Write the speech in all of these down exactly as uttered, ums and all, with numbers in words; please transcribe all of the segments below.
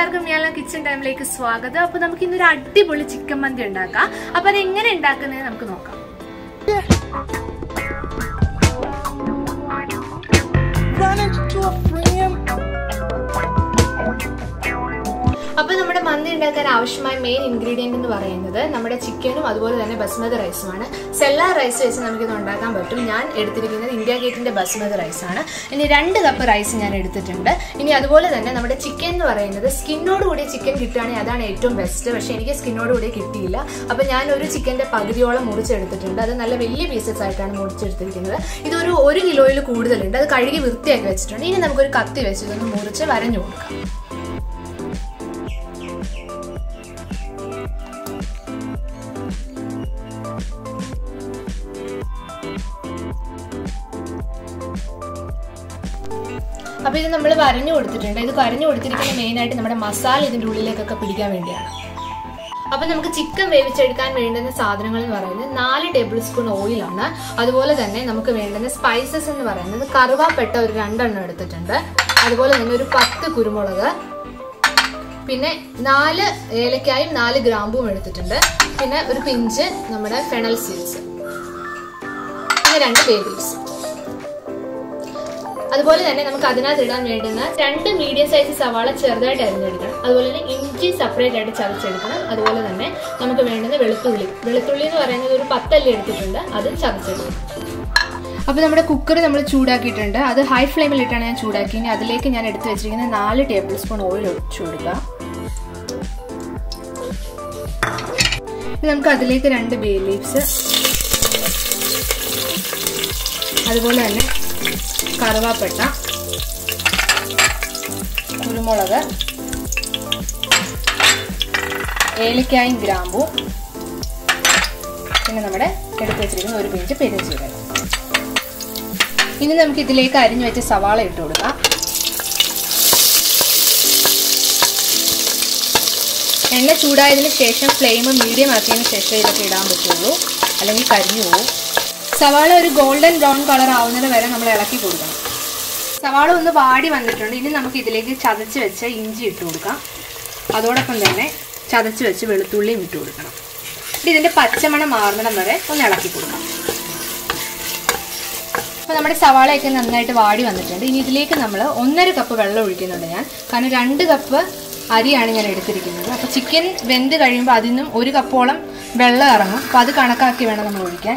എല്ലാവർക്കും യാല കിച്ചൺ ടൈമിലേക്ക് സ്വാഗതം. അപ്പോൾ നമുക്ക് ഇന്നൊരു അടിപൊളി ചിക്കൻ മന്തി ഉണ്ടാക്കാം. അപ്പോൾ അത് എങ്ങനെ ഉണ്ടാക്കുന്നത് നമുക്ക് നോക്കാം. അപ്പോൾ നമ്മുടെ മന്തി ഉണ്ടാക്കാൻ ആവശ്യമായ മെയിൻ ഇൻഗ്രീഡിയന്റ് എന്ന് പറയുന്നത് നമ്മുടെ ചിക്കനും അതുപോലെ തന്നെ ബസ്മതി റൈസുമാണ്. സെല്ലാ റൈസ് വെച്ച് നമുക്കിത് ഉണ്ടാക്കാൻ പറ്റും. ഞാൻ എടുത്തിരിക്കുന്നത് ഇന്ത്യ ഗേറ്റിന്റെ ബസ്മതി റൈസാണ്. ഇനി രണ്ട് കപ്പ് റൈസ് ഞാൻ എടുത്തിട്ടുണ്ട്. ഇനി അതുപോലെ തന്നെ നമ്മുടെ ചിക്കൻ എന്ന് പറയുന്നത് സ്കിന്നോട് കൂടി ചിക്കൻ കിട്ടുകയാണെങ്കിൽ അതാണ് ഏറ്റവും ബെസ്റ്റ്. പക്ഷേ എനിക്ക് സ്കിന്നോട് കൂടി കിട്ടിയില്ല. അപ്പോൾ ഞാൻ ഒരു ചിക്കൻ്റെ പകുതിയോളം മുറിച്ചെടുത്തിട്ടുണ്ട്. അത് നല്ല വലിയ പീസസ് ആയിട്ടാണ് മുറിച്ചെടുത്തിരിക്കുന്നത്. ഇതൊരു ഒരു കിലോയിൽ കൂടുതലുണ്ട്. അത് കഴുകി വൃത്തിയാക്കി വെച്ചിട്ടുണ്ട്. ഇനി നമുക്കൊരു കത്തി വെച്ച് ഇതൊന്ന് മുറിച്ച് വരഞ്ഞു കൊടുക്കാം. അപ്പോൾ ഇത് നമ്മൾ വരഞ്ഞു കൊടുത്തിട്ടുണ്ട്. ഇത് വരഞ്ഞു കൊടുത്തിരിക്കുന്ന മെയിനായിട്ട് നമ്മുടെ മസാല ഇതിൻ്റെ ഉള്ളിലേക്കൊക്കെ പിടിക്കാൻ വേണ്ടിയാണ്. അപ്പോൾ നമുക്ക് ചിക്കൻ വേവിച്ചെടുക്കാൻ വേണ്ടുന്ന സാധനങ്ങൾ എന്ന് പറയുന്നത് നാല് ടേബിൾ സ്പൂൺ ഓയിലാണ്. അതുപോലെ തന്നെ നമുക്ക് വേണ്ടുന്ന സ്പൈസസ് എന്ന് പറയുന്നത് കറുവാപ്പെട്ട ഒരു രണ്ടെണ്ണം എടുത്തിട്ടുണ്ട്. അതുപോലെ തന്നെ ഒരു പത്ത് കുരുമുളക്, പിന്നെ നാല് ഏലക്കായും നാല് ഗ്രാമ്പും എടുത്തിട്ടുണ്ട്. പിന്നെ ഒരു പിഞ്ച് നമ്മുടെ ഫെനൽ സീഡ്സ്, പിന്നെ രണ്ട് ബേ ലീവ്സ്. അതുപോലെ തന്നെ നമുക്ക് അതിനകത്ത് ഇടാൻ വേണ്ടുന്ന രണ്ട് മീഡിയം സൈസ് സവാള ചെറുതായിട്ട് അരിഞ്ഞെടുക്കണം. അതുപോലെ തന്നെ ഇഞ്ചി സെപ്പറേറ്റ് ആയിട്ട് ചതച്ചെടുക്കണം. അതുപോലെ തന്നെ നമുക്ക് വേണ്ടുന്ന വെളുത്തുള്ളി വെളുത്തുള്ളി എന്ന് പറയുന്നത് ഒരു പത്തല്ലി എടുത്തിട്ടുണ്ട്, അത് ചതച്ചെടുക്കണം. അപ്പോൾ നമ്മുടെ കുക്കർ നമ്മൾ ചൂടാക്കിയിട്ടുണ്ട്. അത് ഹൈ ഫ്ലെയിമിലിട്ടാണ് ഞാൻ ചൂടാക്കി. ഇനി അതിലേക്ക് ഞാൻ എടുത്തു വെച്ചിരിക്കുന്ന നാല് ടേബിൾ സ്പൂൺ ഓയിൽ ഒഴിച്ചു കൊടുക്കുക. നമുക്ക് അതിലേക്ക് രണ്ട് ബേ ലീവ്സ്, അതുപോലെ തന്നെ കറുവാപ്പട്ട, കുരുമുളക്, ഏലക്കായും ഗ്രാമ്പും, പിന്നെ നമ്മുടെ എടുത്ത് വെച്ചിരിക്കുന്ന ഒരു പിഞ്ച് പെരുംജീരകം. ഇനി നമുക്ക് ഇതിലേക്ക് അരിഞ്ഞു വെച്ച സവാള ഇട്ട് കൊടുക്കാം. എണ്ണ ചൂടായതിനു ശേഷം ഫ്ലെയിം മീഡിയം ആക്കിയതിന് ശേഷം ഇതൊക്കെ ഇടാൻ പറ്റുള്ളൂ, അല്ലെങ്കിൽ കരിഞ്ഞു പോകും. സവാള ഒരു ഗോൾഡൻ ബ്രൗൺ കളർ ആവുന്നത് വരെ നമ്മൾ ഇളക്കി കൊടുക്കണം. സവാള ഒന്ന് വാടി വന്നിട്ടുണ്ട്. ഇനി നമുക്ക് ഇതിലേക്ക് ചതച്ച് വെച്ച ഇഞ്ചി ഇട്ട് കൊടുക്കാം. അതോടൊപ്പം തന്നെ ചതച്ച് വെച്ച് വെളുത്തുള്ളിയും ഇട്ട് കൊടുക്കണം. ഇതിൻ്റെ പച്ചമണം മാറുന്നിടം വരെ ഒന്ന് ഇളക്കി കൊടുക്കാം. അപ്പോൾ നമ്മുടെ സവാളയൊക്കെ നന്നായിട്ട് വാടി വന്നിട്ടുണ്ട്. ഇനി ഇതിലേക്ക് നമ്മൾ ഒന്നര കപ്പ് വെള്ളം ഒഴിക്കുന്നുണ്ട് ഞാൻ. കാരണം രണ്ട് കപ്പ് അരിയാണ് ഞാൻ എടുത്തിരിക്കുന്നത്. അപ്പോൾ ചിക്കൻ വെന്ത് കഴിയുമ്പോൾ അതിൽ നിന്നും ഒരു കപ്പോളം വെള്ളം ഇറങ്ങും. അപ്പോൾ അത് കണക്കാക്കി വേണം നമ്മൾ ഒഴിക്കാൻ.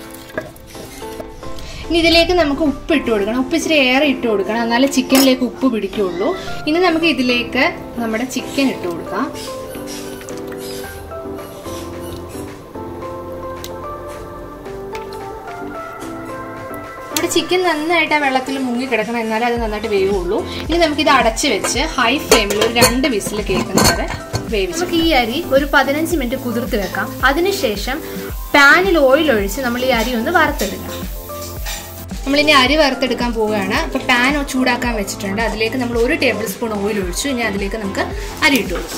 ഇനി ഇതിലേക്ക് നമുക്ക് ഉപ്പ് ഇട്ട് കൊടുക്കണം. ഉപ്പ് ഇച്ചിരി ഏറെ ഇട്ട് കൊടുക്കണം, എന്നാലേ ചിക്കനിലേക്ക് ഉപ്പ് പിടിക്കുകയുള്ളൂ. ഇനി നമുക്ക് ഇതിലേക്ക് നമ്മുടെ ചിക്കൻ ഇട്ട് കൊടുക്കാം. നമ്മുടെ ചിക്കൻ നന്നായിട്ട് ആ വെള്ളത്തിൽ മുങ്ങി കിടക്കണം, എന്നാലേ അത് നന്നായിട്ട് വേവുള്ളൂ. ഇനി നമുക്കിത് അടച്ച് വെച്ച് ഹൈ ഫ്ലെയിമിൽ ഒരു രണ്ട് വിസിൽ കേൾക്കുന്നത് വരെ വേവിച്ച് നമുക്ക് ഈ അരി ഒരു പതിനഞ്ച് മിനിറ്റ് കുതിർത്ത് വെക്കാം. അതിനുശേഷം പാനിൽ ഓയിൽ ഒഴിച്ച് നമ്മൾ ഈ അരി ഒന്ന് വറുത്തെടുക്കാം. നമ്മളിനി അരി വറുത്തെടുക്കാൻ പോവുകയാണ്. അപ്പോൾ പാൻ ചൂടാക്കാൻ വെച്ചിട്ടുണ്ട്. അതിലേക്ക് നമ്മൾ ഒരു ടേബിൾ സ്പൂൺ ഓയിൽ ഒഴിച്ചു. ഇനി അതിലേക്ക് നമുക്ക് അരി ഇട്ട് കൊടുക്കാം.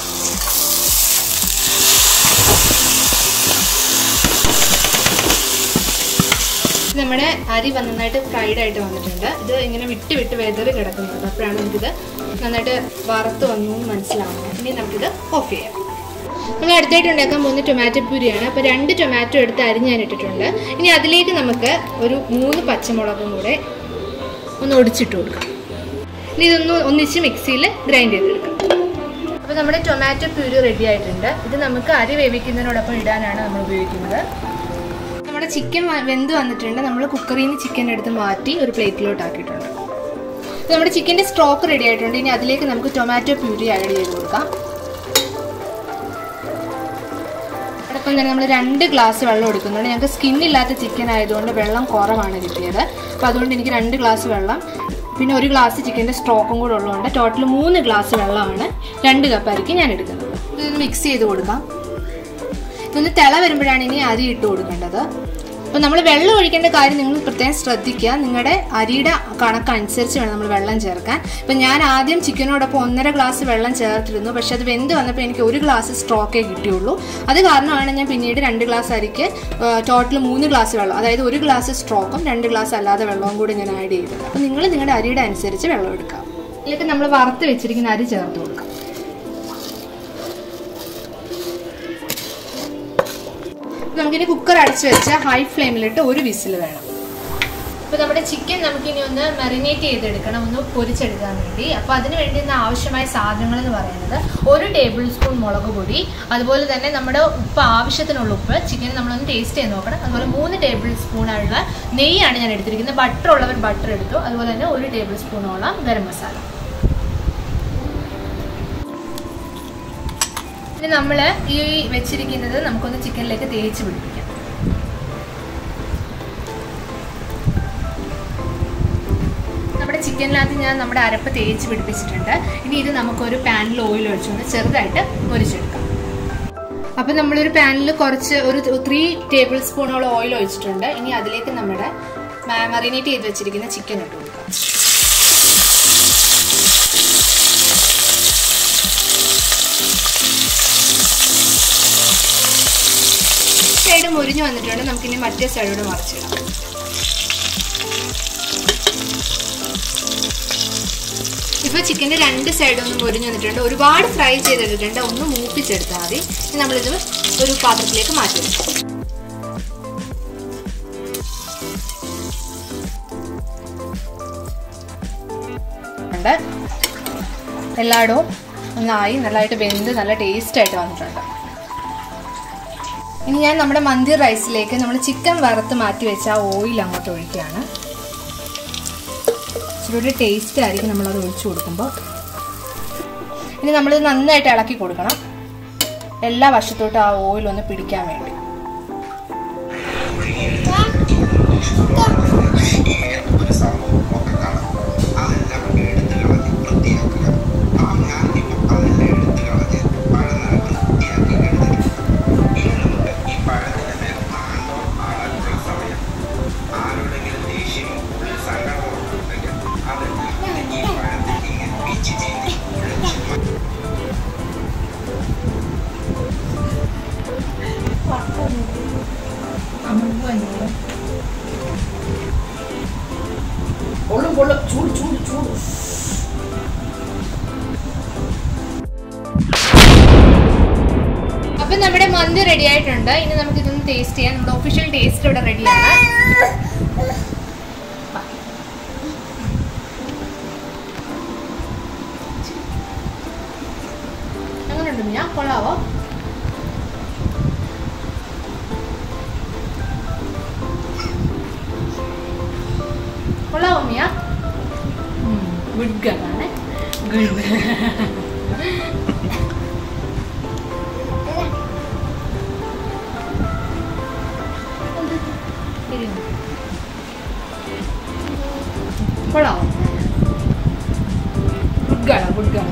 നമ്മുടെ അരി നന്നായിട്ട് ഫ്രൈഡ് ആയിട്ട് വന്നിട്ടുണ്ട്. ഇത് ഇങ്ങനെ വിട്ട് വിട്ട് വെതറി കിടക്കുന്നുണ്ട്. അപ്പോഴാണ് നമുക്കിത് നന്നായിട്ട് വറുത്ത് വന്നു എന്ന് മനസ്സിലാവുന്നത്. ഇനി നമുക്കിത് ഓഫ് ചെയ്യാം. നമ്മൾ അടുത്തായിട്ട് ഉണ്ടാക്കാൻ പോകുന്ന ടൊമാറ്റോ പ്യൂരിയാണ്. അപ്പോൾ രണ്ട് ടൊമാറ്റോ എടുത്ത് അരിഞ്ഞ് ഞാൻ ഇട്ടിട്ടുണ്ട്. ഇനി അതിലേക്ക് നമുക്ക് ഒരു മൂന്ന് പച്ചമുളകും കൂടെ ഒന്ന് ഒടിച്ചിട്ട് കൊടുക്കാം. ഇനി ഇതൊന്ന് ഒന്നിച്ച് മിക്സിയിൽ ഗ്രൈൻഡ് ചെയ്തെടുക്കാം. അപ്പോൾ നമ്മുടെ ടൊമാറ്റോ പ്യൂരി റെഡി ആയിട്ടുണ്ട്. ഇത് നമുക്ക് അരി വേവിക്കുന്നതിനോടൊപ്പം ഇടാനാണ് നമ്മൾ ഉപയോഗിക്കുന്നത്. നമ്മുടെ ചിക്കൻ വെന്ത് വന്നിട്ടുണ്ട്. നമ്മൾ കുക്കറിൽ നിന്ന് ചിക്കൻ എടുത്ത് മാറ്റി ഒരു പ്ലേറ്റിലോട്ട് ആക്കിയിട്ടുണ്ട്. നമ്മുടെ ചിക്കൻ്റെ സ്റ്റോക്ക് റെഡി ആയിട്ടുണ്ട്. ഇനി അതിലേക്ക് നമുക്ക് ടൊമാറ്റോ പ്യൂരി ആഡ് ചെയ്ത് കൊടുക്കാം. അപ്പം തന്നെ നമ്മൾ രണ്ട് ഗ്ലാസ് വെള്ളം എടുക്കുന്നുണ്ട്. ഞങ്ങൾക്ക് സ്കിന്നില്ലാത്ത ചിക്കൻ ആയതുകൊണ്ട് വെള്ളം കുറവാണ് കിട്ടിയത്. അപ്പോൾ അതുകൊണ്ട് എനിക്ക് രണ്ട് ഗ്ലാസ് വെള്ളം, പിന്നെ ഒരു ഗ്ലാസ് ചിക്കൻ്റെ സ്റ്റോക്കും കൂടെ ഉള്ളതുകൊണ്ട് ടോട്ടൽ മൂന്ന് ഗ്ലാസ് വെള്ളമാണ് രണ്ട് കപ്പ് അരിക്ക് ഞാൻ എടുക്കുന്നത്. ഇതൊന്ന് മിക്സ് ചെയ്ത് കൊടുക്കാം. ഇതൊന്ന് തിള വരുമ്പോഴാണ് ഇനി അരി ഇട്ട് കൊടുക്കേണ്ടത്. അപ്പോൾ നമ്മൾ വെള്ളം ഒഴിക്കേണ്ട കാര്യം നിങ്ങൾ പ്രത്യേകം ശ്രദ്ധിക്കുക. നിങ്ങളുടെ അരിയുടെ കണക്കനുസരിച്ച് വേണം നമ്മൾ വെള്ളം ചേർക്കാൻ. ഇപ്പം ഞാൻ ആദ്യം ചിക്കനോടൊപ്പം ഒന്നര ഗ്ലാസ് വെള്ളം ചേർത്തിരുന്നു. പക്ഷെ അത് വെന്ത് വന്നപ്പോൾ എനിക്ക് ഒരു ഗ്ലാസ് സ്ട്രോക്കേ കിട്ടിയുള്ളൂ. അത് കാരണമാണ് ഞാൻ പിന്നീട് രണ്ട് ഗ്ലാസ് അരിക്ക് ടോട്ടൽ മൂന്ന് ഗ്ലാസ് വെള്ളം, അതായത് ഒരു ഗ്ലാസ് സ്ട്രോക്കും രണ്ട് ഗ്ലാസ് അല്ലാതെ വെള്ളവും കൂടി ഞാൻ ആഡ് ചെയ്തത്. അപ്പോൾ നിങ്ങൾ നിങ്ങളുടെ അരിയുടെ അനുസരിച്ച് വെള്ളം എടുക്കാം. ഇതിലേക്ക് നമ്മൾ വറുത്ത് വെച്ചിരിക്കുന്ന അരി ചേർത്ത് കൊടുക്കാം. നമുക്കിനി കുക്കർ അടച്ചു വെച്ചാൽ ഹൈ ഫ്ലെയിമിലിട്ട് ഒരു വിസിൽ വേണം. അപ്പോൾ നമ്മുടെ ചിക്കൻ നമുക്കിനി ഒന്ന് മാരിനേറ്റ് ചെയ്തെടുക്കണം, ഒന്ന് പൊരിച്ചെടുക്കാൻ വേണ്ടി. അപ്പോൾ അതിന് വേണ്ടി ആവശ്യമായ സാധനങ്ങൾ എന്ന് പറയുന്നത് ഒരു ടേബിൾ സ്പൂൺ മുളക് പൊടി, അതുപോലെ തന്നെ നമ്മുടെ ഉപ്പ് ആവശ്യത്തിനുള്ള ഉപ്പ്, ചിക്കൻ നമ്മളൊന്ന് ടേസ്റ്റ് ചെയ്ത് നോക്കണം. അതുപോലെ മൂന്ന് ടേബിൾ സ്പൂണുള്ള നെയ്യാണ് ഞാൻ എടുത്തിരിക്കുന്നത്. ബട്ടർ ഉള്ളവർ ബട്ടർ എടുത്തു. അതുപോലെ തന്നെ ഒരു ടേബിൾ സ്പൂണോളം ഗരം മസാല. ഇനി നമ്മൾ ഈ വെച്ചിരിക്കുന്നത് നമുക്കൊന്ന് ചിക്കനിലേക്ക് തേച്ച് പിടിപ്പിക്കാം. നമ്മുടെ ചിക്കനിനകത്ത് ഞാൻ നമ്മുടെ അരപ്പ് തേച്ച് പിടിപ്പിച്ചിട്ടുണ്ട്. ഇനി ഇത് നമുക്കൊരു പാനിൽ ഓയിൽ ഒഴിച്ചുകൊണ്ട് ചെറുതായിട്ട് പൊരിച്ചെടുക്കാം. അപ്പം നമ്മളൊരു പാനിൽ കുറച്ച് ഒരു ത്രീ ടേബിൾ സ്പൂണോളം ഓയിൽ ഒഴിച്ചിട്ടുണ്ട്. ഇനി അതിലേക്ക് നമ്മുടെ മാരിനേറ്റ് ചെയ്ത് വെച്ചിരിക്കുന്ന ചിക്കൻ ഇട്ട് കൊടുക്കാം. സൈഡ് മുരിഞ്ഞു വന്നിട്ടുണ്ട്. നമുക്കിനി മറ്റേ സൈഡോട് മറിച്ചിടാം. ഇപ്പോൾ ചിക്കൻ്റെ രണ്ട് സൈഡൊന്നും മുരിഞ്ഞു വന്നിട്ടുണ്ട്. ഒരുപാട് ഫ്രൈ ചെയ്തെടുത്തിട്ടുണ്ട്. ഒന്ന് മൂപ്പിച്ചെടുത്താൽ മതി. ഇനി നമ്മളിത് ഒരു പാത്രത്തിലേക്ക് മാറ്റി വെക്കാം. എല്ലായിടവും ഒന്നായി നല്ലതായിട്ട് വെന്ത് നല്ല ടേസ്റ്റ് ആയിട്ട് വന്നിട്ടുണ്ട്. ഇനി ഞാൻ നമ്മുടെ മന്തി റൈസിലേക്ക് നമ്മൾ ചിക്കൻ വറുത്ത് മാറ്റി വെച്ച ആ ഓയിൽ അങ്ങോട്ട് ഒഴിക്കുകയാണ്. ഇച്ചിരി ടേസ്റ്റ് ആയിരിക്കും നമ്മളത് ഒഴിച്ചു കൊടുക്കുമ്പോൾ. ഇനി നമ്മളിത് നന്നായിട്ട് ഇളക്കി കൊടുക്കണം, എല്ലാ വശത്തോട്ടും ആ ഓയിൽ ഒന്ന് പിടിക്കാൻ വേണ്ടി. അപ്പൊ നമ്മുടെ മന്തി റെഡി ആയിട്ടുണ്ട്. ഇനി നമുക്ക് ഇതൊന്ന് ടേസ്റ്റ് ചെയ്യാം. നമ്മുടെ ഒഫീഷ്യൽ ടേസ്റ്റ് ഇവിടെ റെഡിയാണ്. എങ്ങനെയുണ്ട് മിയ? കൊള്ളാവോ? കൊള്ളാവോ മിയ? ഗുഡ് ഗേൾ ആണ്. ഗുഡ്. കൊള്ളാവോ? Good girl, good girl.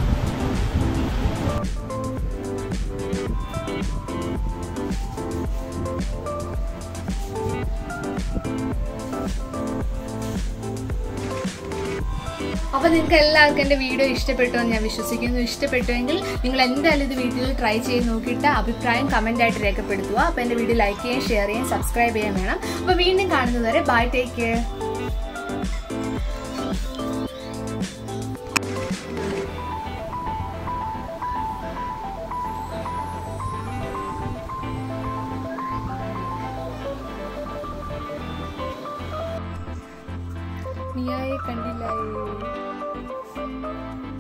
അപ്പോൾ നിങ്ങൾക്ക് എല്ലാവർക്കും എൻ്റെ വീഡിയോ ഇഷ്ടപ്പെട്ടു എന്ന് ഞാൻ വിശ്വസിക്കുന്നു. ഇഷ്ടപ്പെട്ടുവെങ്കിൽ നിങ്ങൾ എന്തായാലും ഇത് വീട്ടിൽ ട്രൈ ചെയ്ത് നോക്കിയിട്ട് അഭിപ്രായം കമൻ്റായിട്ട് രേഖപ്പെടുത്തുക. അപ്പോൾ എൻ്റെ വീഡിയോ ലൈക്ക് ചെയ്യുകയും ഷെയർ ചെയ്യുകയും സബ്സ്ക്രൈബ് ചെയ്യാൻ വേണം. അപ്പോൾ വീണ്ടും കാണുന്നതുവരെ ബൈ, ടേക്ക് കെയർ. മിയായെ കണ്ടില്ലായേ.